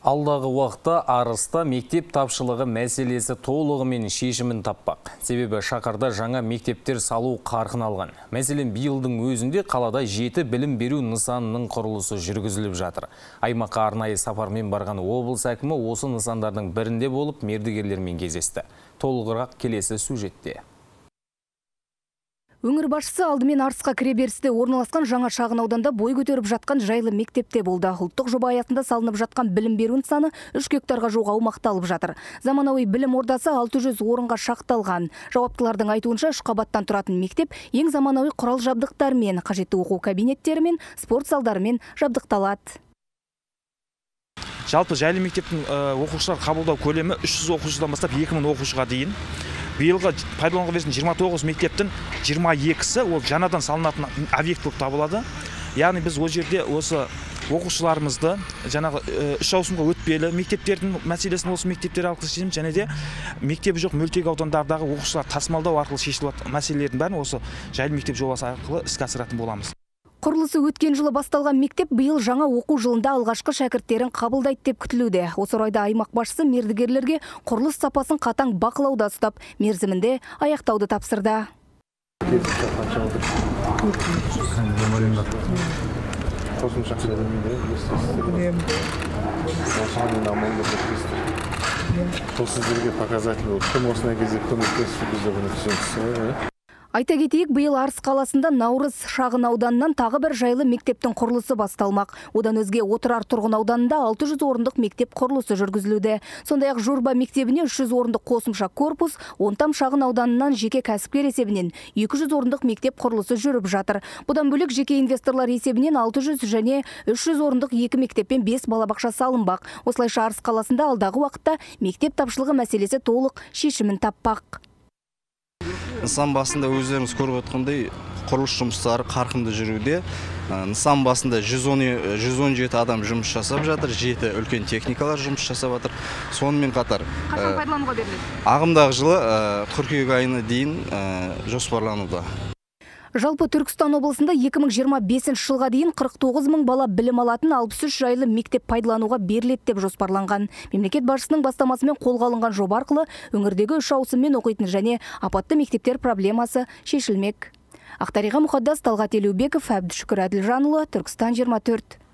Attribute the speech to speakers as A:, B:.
A: Алдағы уақытта Арыста мектеп тапшылығы мәселесі толығымен шешімін таппақ. Себебі шаһарда жаңа мектептер салу қарқын алған. Мәселен, биылдың өзінде қалада 7 білім беру нысанының құрылысы жүргізіліп жатыр. Аймаққа арнайы сапармен барған облыс әкімі осы нысандардың бірінде болып мердігерлермен кездесті. Толығырақ келесі сюжетте.
B: Өңір басшысы алдымен Арысқа кіреберісте орналасқан жаңа шағын ауданда бой көтеріп жатқан жайлы мектепте болды. Ұлттық жоба аясында салынып жатқан білім беру нысаны 3 гектарға жуық аумақты алып жатыр. Заманауи білім ордасы 600 орынға шақталған. Жауаптылардың айтуынша 3 қабаттан тұратын мектеп ең заманауи құрал жабдықтармен, қажетті оқу кабинеттерімен, спорт залдарымен жабдықталады.
C: Жалпы жайлы мектептің оқушылар қабылдау көлемі 300 оқушыдан бастап 2000 оқушыға дейін. Биылғы пайдалануға берілген 29 мектептің 22-сі ол жаңадан салынатын объект болып табылады. Яғни біз ол жерде осы оқушыларымызды жаңағы 3 ауысымға өтпелі мектептердің мәселесін осы мектептер арқылы шешеміз, және де мектебі жоқ мөлтек аудандардағы оқушылар тасымалдау арқылы шешілетін мәселелердің бәрін осы жайлы мектеп жобасы арқылы іске асыратын боламыз.
B: Құрылысы өткен жылы басталған мектеп биыл жаңа оқу жылында алғашқы шәкірттерін қабылдайды деп күтілуде. Осы орайда аймақ басшысы мердігерлерге құрылыс сапасын қатаң бақылауда ұстап, мерзімінде аяқтауды тапсырды. Айта кетейік, биыл Арыс қаласында Наурыз шағын ауданынан тағы бір жайлы мектептің құрылысы басталмақ. Одан өзге Отырар тұрғын ауданында 600 орындық мектеп құрылысы жүргізілуде. Сондай-ақ Журба мектебіне 300 орындық қосымша корпус, Онтам шағын ауданынан жеке кәсіпкер есебінен 200 орындық мектеп құрылысы жүріп жатыр. Бұдан бөлек жеке инвесторлар есебінен 600 және 300 орындық 2 мектеппен 5 балабақша салынбақ. Осылайша Арыс қаласында алдағы уақытта мектеп тапшылығы мәселесі толық шешімін таппақ.
D: Нысан басында өздеріңіз көріп отқандай құрылыс жұмыстары қарқынды жүруде. Нысан басында 117 адам жұмыс жасап жатыр, 7 үлкен техникалар жұмыс жасап жатыр. Сонымен қатар
B: Қашан пайдалануға беріледі?
D: Ағымдағы жылы қыркүйек айына дейін жоспарлануда.
B: Жалпы Түркістан облысында 2025 жылға дейін 49 мың бала білім алатын 63 жайлы мектеп пайдалануға беріледі деп жоспарланған. Мемлекет басшысының бастамасымен қолға алынған жоба арқылы өңірдегі 3 ауысыммен оқитын және апатты мектептер проблемасы шешілмек. Ақтариға Мұқаддас, Талғат Елеубеков, Әбдішүкір Әділжанұлы, Түркістан 24.